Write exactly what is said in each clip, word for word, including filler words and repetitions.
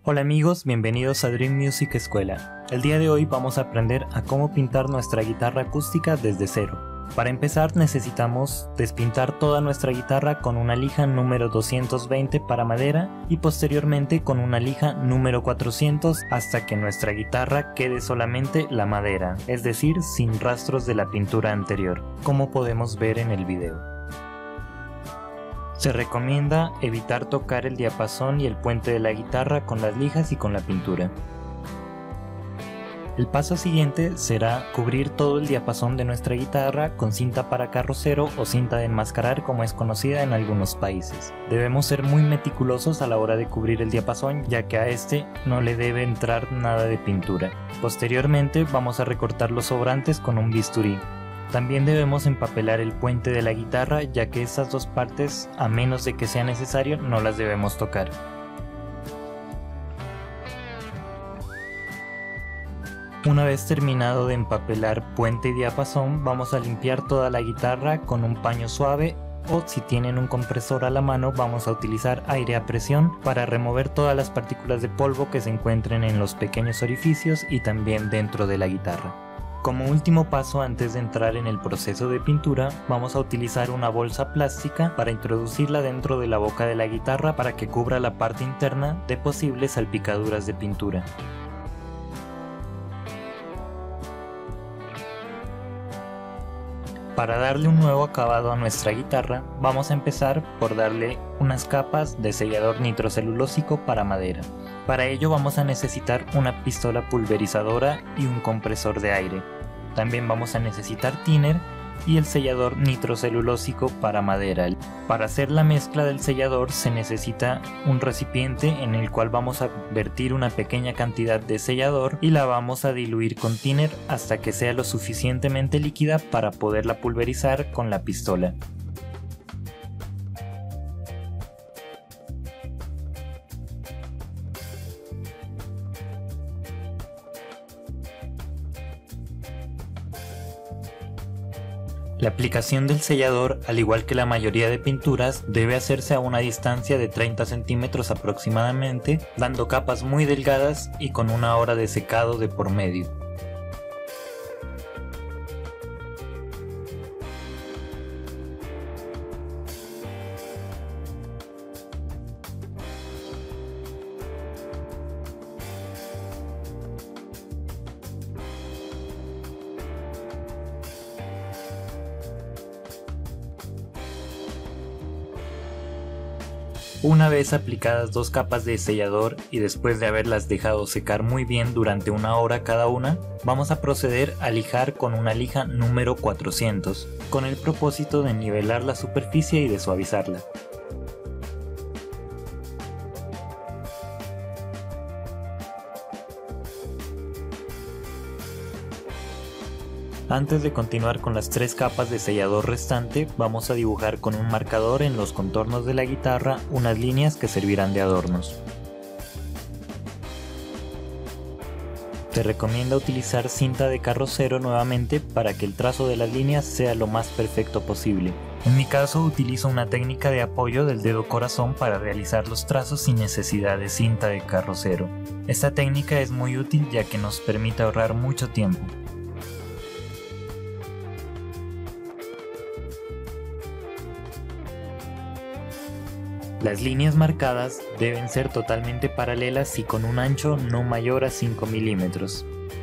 Hola amigos, bienvenidos a Dream Music Escuela. El día de hoy vamos a aprender a cómo pintar nuestra guitarra acústica desde cero. Para empezar necesitamos despintar toda nuestra guitarra con una lija número doscientos veinte para madera y posteriormente con una lija número cuatrocientos hasta que nuestra guitarra quede solamente la madera, es decir, sin rastros de la pintura anterior, como podemos ver en el video. Se recomienda evitar tocar el diapasón y el puente de la guitarra con las lijas y con la pintura. El paso siguiente será cubrir todo el diapasón de nuestra guitarra con cinta para carrocero o cinta de enmascarar, como es conocida en algunos países. Debemos ser muy meticulosos a la hora de cubrir el diapasón, ya que a este no le debe entrar nada de pintura. Posteriormente vamos a recortar los sobrantes con un bisturí. También debemos empapelar el puente de la guitarra, ya que estas dos partes, a menos de que sea necesario, no las debemos tocar. Una vez terminado de empapelar puente y diapasón, vamos a limpiar toda la guitarra con un paño suave, o si tienen un compresor a la mano vamos a utilizar aire a presión para remover todas las partículas de polvo que se encuentren en los pequeños orificios y también dentro de la guitarra. Como último paso antes de entrar en el proceso de pintura, vamos a utilizar una bolsa plástica para introducirla dentro de la boca de la guitarra para que cubra la parte interna de posibles salpicaduras de pintura. Para darle un nuevo acabado a nuestra guitarra, vamos a empezar por darle unas capas de sellador nitrocelulósico para madera. Para ello vamos a necesitar una pistola pulverizadora y un compresor de aire. También vamos a necesitar thinner y el sellador nitrocelulósico para madera. Para hacer la mezcla del sellador se necesita un recipiente en el cual vamos a vertir una pequeña cantidad de sellador y la vamos a diluir con thinner hasta que sea lo suficientemente líquida para poderla pulverizar con la pistola. La aplicación del sellador, al igual que la mayoría de pinturas, debe hacerse a una distancia de treinta centímetros aproximadamente, dando capas muy delgadas y con una hora de secado de por medio. Una vez aplicadas dos capas de sellador y después de haberlas dejado secar muy bien durante una hora cada una, vamos a proceder a lijar con una lija número cuatrocientos, con el propósito de nivelar la superficie y de suavizarla. Antes de continuar con las tres capas de sellador restante, vamos a dibujar con un marcador en los contornos de la guitarra unas líneas que servirán de adornos. Se recomienda utilizar cinta de carrocero nuevamente para que el trazo de las líneas sea lo más perfecto posible. En mi caso utilizo una técnica de apoyo del dedo corazón para realizar los trazos sin necesidad de cinta de carrocero. Esta técnica es muy útil ya que nos permite ahorrar mucho tiempo. Las líneas marcadas deben ser totalmente paralelas y con un ancho no mayor a cinco milímetros.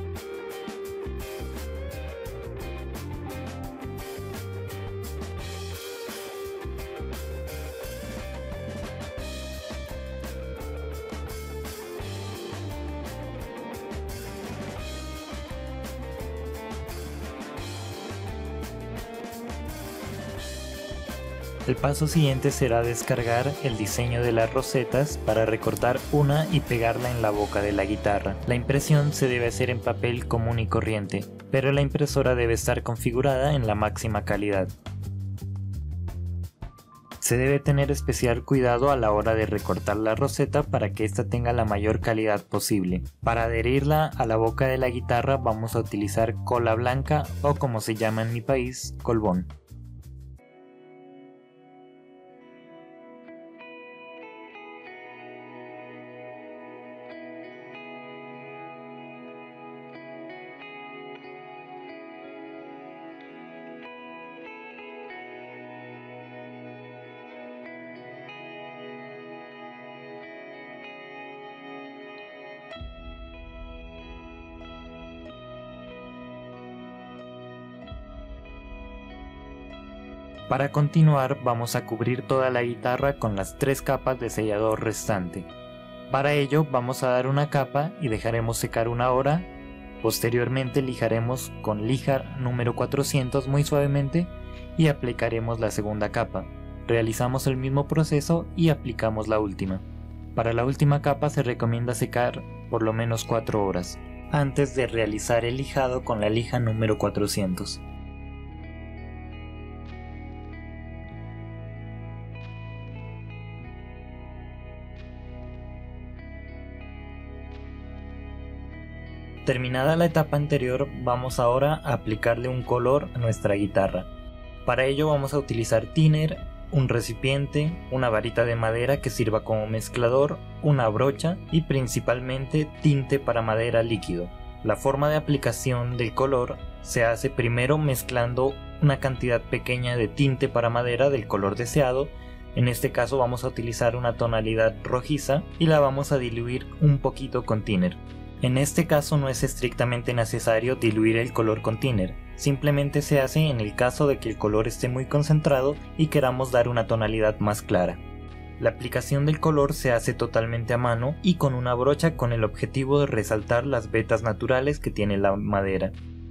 El paso siguiente será descargar el diseño de las rosetas para recortar una y pegarla en la boca de la guitarra. La impresión se debe hacer en papel común y corriente, pero la impresora debe estar configurada en la máxima calidad. Se debe tener especial cuidado a la hora de recortar la roseta para que ésta tenga la mayor calidad posible. Para adherirla a la boca de la guitarra vamos a utilizar cola blanca o, como se llama en mi país, colbón. Para continuar vamos a cubrir toda la guitarra con las tres capas de sellador restante. Para ello vamos a dar una capa y dejaremos secar una hora. Posteriormente lijaremos con lija número cuatrocientos muy suavemente y aplicaremos la segunda capa. Realizamos el mismo proceso y aplicamos la última. Para la última capa se recomienda secar por lo menos cuatro horas antes de realizar el lijado con la lija número cuatrocientos. Terminada la etapa anterior, vamos ahora a aplicarle un color a nuestra guitarra. Para ello vamos a utilizar thinner, un recipiente, una varita de madera que sirva como mezclador, una brocha y principalmente tinte para madera líquido. La forma de aplicación del color se hace primero mezclando una cantidad pequeña de tinte para madera del color deseado. En este caso vamos a utilizar una tonalidad rojiza y la vamos a diluir un poquito con thinner. En este caso no es estrictamente necesario diluir el color con thinner, simplemente se hace en el caso de que el color esté muy concentrado y queramos dar una tonalidad más clara. La aplicación del color se hace totalmente a mano y con una brocha con el objetivo de resaltar las vetas naturales que tiene la madera.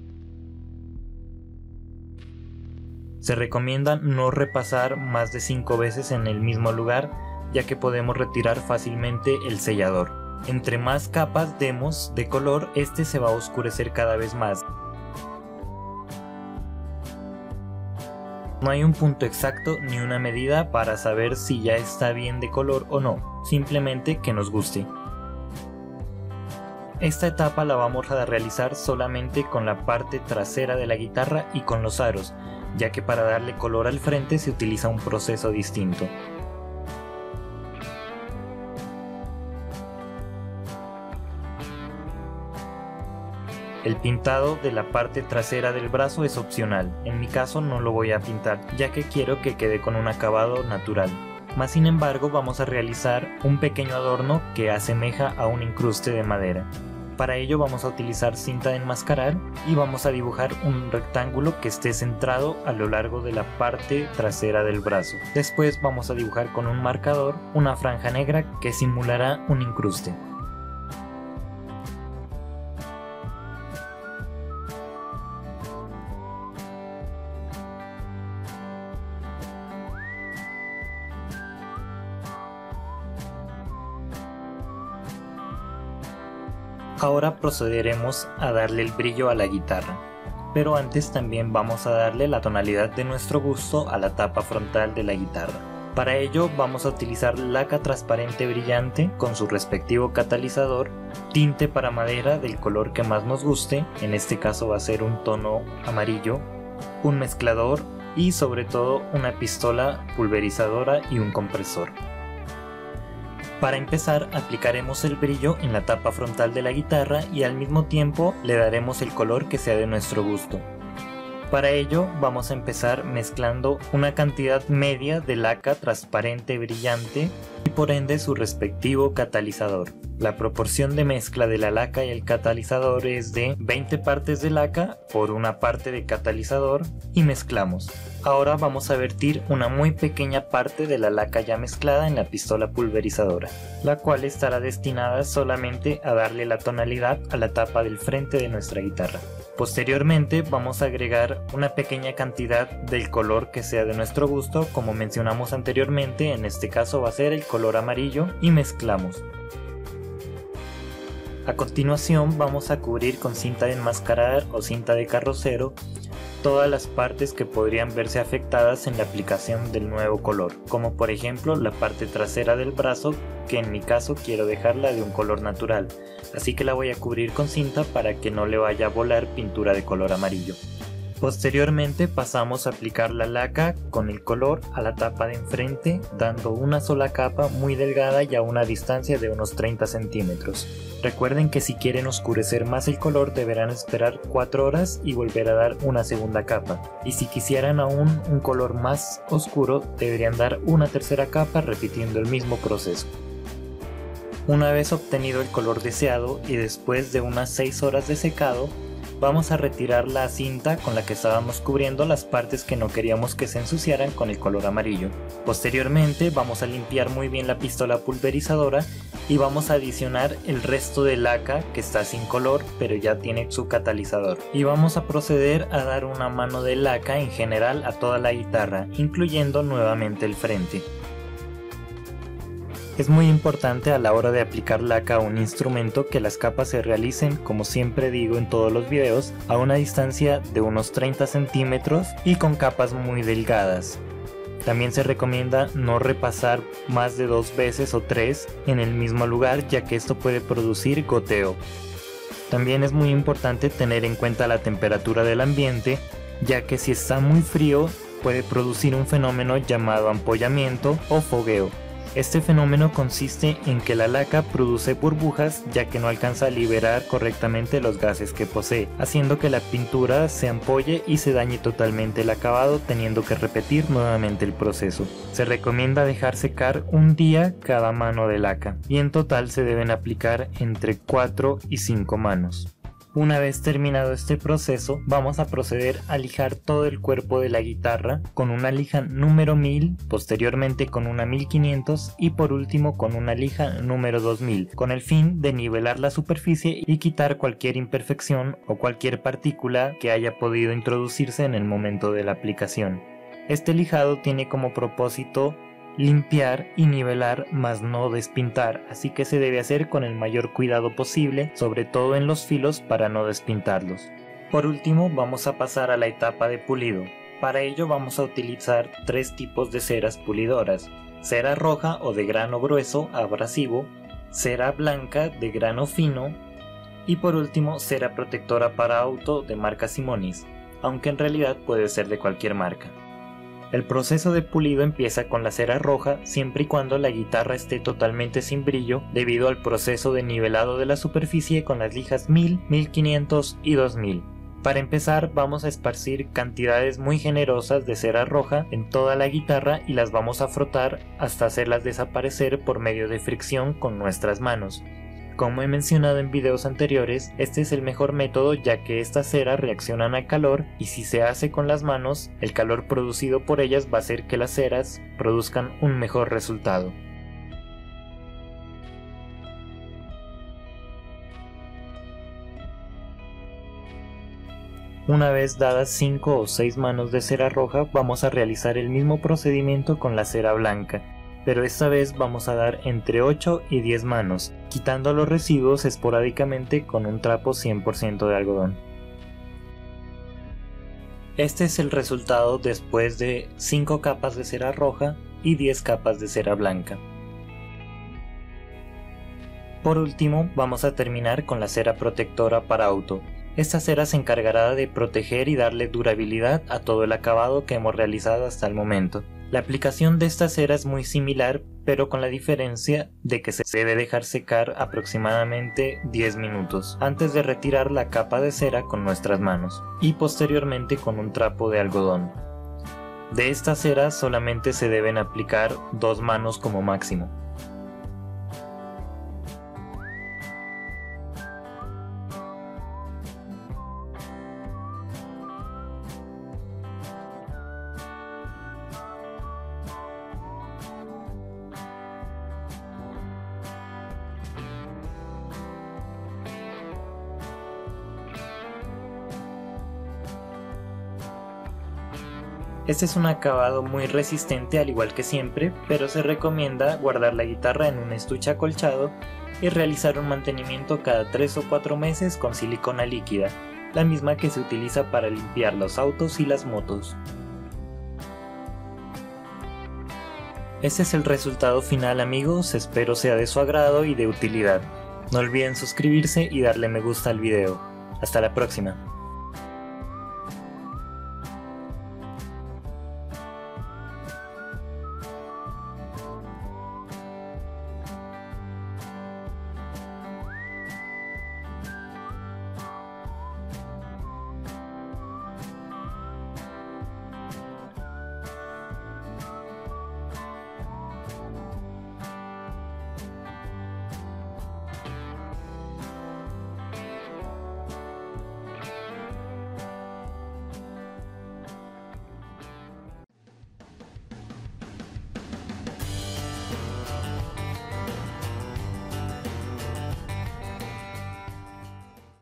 Se recomienda no repasar más de cinco veces en el mismo lugar, ya que podemos retirar fácilmente el sellador. Entre más capas demos de color, este se va a oscurecer cada vez más. No hay un punto exacto ni una medida para saber si ya está bien de color o no, simplemente que nos guste. Esta etapa la vamos a realizar solamente con la parte trasera de la guitarra y con los aros, ya que para darle color al frente se utiliza un proceso distinto. El pintado de la parte trasera del brazo es opcional, en mi caso no lo voy a pintar, ya que quiero que quede con un acabado natural. Más sin embargo vamos a realizar un pequeño adorno que asemeja a un incruste de madera. Para ello vamos a utilizar cinta de enmascarar y vamos a dibujar un rectángulo que esté centrado a lo largo de la parte trasera del brazo. Después vamos a dibujar con un marcador una franja negra que simulará un incruste. Ahora procederemos a darle el brillo a la guitarra, pero antes también vamos a darle la tonalidad de nuestro gusto a la tapa frontal de la guitarra. Para ello vamos a utilizar laca transparente brillante con su respectivo catalizador, tinte para madera del color que más nos guste, en este caso va a ser un tono amarillo, un mezclador y sobre todo una pistola pulverizadora y un compresor. Para empezar aplicaremos el brillo en la tapa frontal de la guitarra y al mismo tiempo le daremos el color que sea de nuestro gusto. Para ello vamos a empezar mezclando una cantidad media de laca transparente brillante y por ende su respectivo catalizador. La proporción de mezcla de la laca y el catalizador es de veinte partes de laca por una parte de catalizador y mezclamos. Ahora vamos a vertir una muy pequeña parte de la laca ya mezclada en la pistola pulverizadora, la cual estará destinada solamente a darle la tonalidad a la tapa del frente de nuestra guitarra. Posteriormente vamos a agregar una pequeña cantidad del color que sea de nuestro gusto, como mencionamos anteriormente, en este caso va a ser el color amarillo, y mezclamos. A continuación vamos a cubrir con cinta de enmascarar o cinta de carrocero todas las partes que podrían verse afectadas en la aplicación del nuevo color, como por ejemplo la parte trasera del brazo, que en mi caso quiero dejarla de un color natural, así que la voy a cubrir con cinta para que no le vaya a volar pintura de color amarillo. Posteriormente pasamos a aplicar la laca con el color a la tapa de enfrente, dando una sola capa muy delgada y a una distancia de unos treinta centímetros. Recuerden que si quieren oscurecer más el color deberán esperar cuatro horas y volver a dar una segunda capa, y si quisieran aún un color más oscuro deberían dar una tercera capa repitiendo el mismo proceso. Una vez obtenido el color deseado y después de unas seis horas de secado, Vamos a retirar la cinta con la que estábamos cubriendo las partes que no queríamos que se ensuciaran con el color amarillo. Posteriormente vamos a limpiar muy bien la pistola pulverizadora y vamos a adicionar el resto de laca que está sin color pero ya tiene su catalizador. Y vamos a proceder a dar una mano de laca en general a toda la guitarra, incluyendo nuevamente el frente. Es muy importante a la hora de aplicar laca a un instrumento que las capas se realicen, como siempre digo en todos los videos, a una distancia de unos treinta centímetros y con capas muy delgadas. También se recomienda no repasar más de dos veces o tres en el mismo lugar, ya que esto puede producir goteo. También es muy importante tener en cuenta la temperatura del ambiente, ya que si está muy frío puede producir un fenómeno llamado ampollamiento o fogueo. Este fenómeno consiste en que la laca produce burbujas ya que no alcanza a liberar correctamente los gases que posee, haciendo que la pintura se ampolle y se dañe totalmente el acabado, teniendo que repetir nuevamente el proceso. Se recomienda dejar secar un día cada mano de laca y en total se deben aplicar entre cuatro y cinco manos. Una vez terminado este proceso, vamos a proceder a lijar todo el cuerpo de la guitarra con una lija número mil, posteriormente con una mil quinientos y por último con una lija número dos mil, con el fin de nivelar la superficie y quitar cualquier imperfección o cualquier partícula que haya podido introducirse en el momento de la aplicación. Este lijado tiene como propósito limpiar y nivelar, más no despintar, así que se debe hacer con el mayor cuidado posible, sobre todo en los filos para no despintarlos. Por último vamos a pasar a la etapa de pulido. Para ello vamos a utilizar tres tipos de ceras pulidoras: cera roja o de grano grueso abrasivo, cera blanca de grano fino y por último cera protectora para auto de marca Simonis, aunque en realidad puede ser de cualquier marca. El proceso de pulido empieza con la cera roja siempre y cuando la guitarra esté totalmente sin brillo debido al proceso de nivelado de la superficie con las lijas mil, mil quinientos y dos mil. Para empezar vamos a esparcir cantidades muy generosas de cera roja en toda la guitarra y las vamos a frotar hasta hacerlas desaparecer por medio de fricción con nuestras manos. Como he mencionado en videos anteriores, este es el mejor método ya que estas ceras reaccionan al calor y si se hace con las manos, el calor producido por ellas va a hacer que las ceras produzcan un mejor resultado. Una vez dadas cinco o seis manos de cera roja, vamos a realizar el mismo procedimiento con la cera blanca, pero esta vez vamos a dar entre ocho y diez manos, quitando los residuos esporádicamente con un trapo cien por ciento de algodón. Este es el resultado después de cinco capas de cera roja y diez capas de cera blanca. Por último, vamos a terminar con la cera protectora para auto. Esta cera se encargará de proteger y darle durabilidad a todo el acabado que hemos realizado hasta el momento. La aplicación de esta cera es muy similar, pero con la diferencia de que se debe dejar secar aproximadamente diez minutos antes de retirar la capa de cera con nuestras manos y posteriormente con un trapo de algodón. De esta cera solamente se deben aplicar dos manos como máximo. Este es un acabado muy resistente al igual que siempre, pero se recomienda guardar la guitarra en un estuche acolchado y realizar un mantenimiento cada tres o cuatro meses con silicona líquida, la misma que se utiliza para limpiar los autos y las motos. Este es el resultado final, amigos, espero sea de su agrado y de utilidad. No olviden suscribirse y darle me gusta al video. Hasta la próxima.